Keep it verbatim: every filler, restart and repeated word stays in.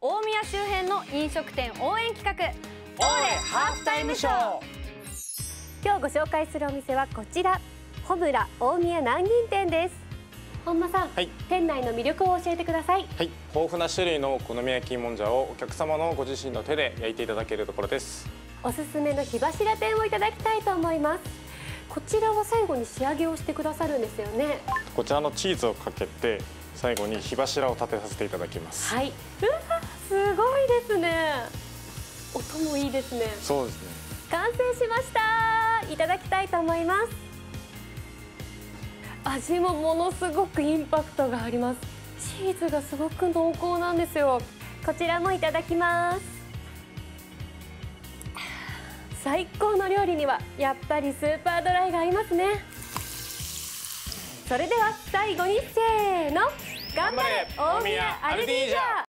大宮周辺の飲食店応援企画、オーレハーフタイムショー。 今日ご紹介するお店はこちら、ホムラ大宮南銀店です。本間さん、はい、店内の魅力を教えてください。 はい、豊富な種類のお好み焼きもんじゃをお客様のご自身の手で焼いていただけるところです。 おすすめの火柱天をいただきたいと思います。こちらは最後に仕上げをしてくださるんですよね。 こちらのチーズをかけて最後に火柱を立てさせていただきます。 はい、うわ、すごいですね。音もいいですね。 そうですね。 完成しました。いただきたいと思います。味もものすごくインパクトがあります。チーズがすごく濃厚なんですよ。こちらもいただきます。最高の料理にはやっぱりスーパードライが合いますね。それでは最後にせーの、頑張れ大宮アルディージャ。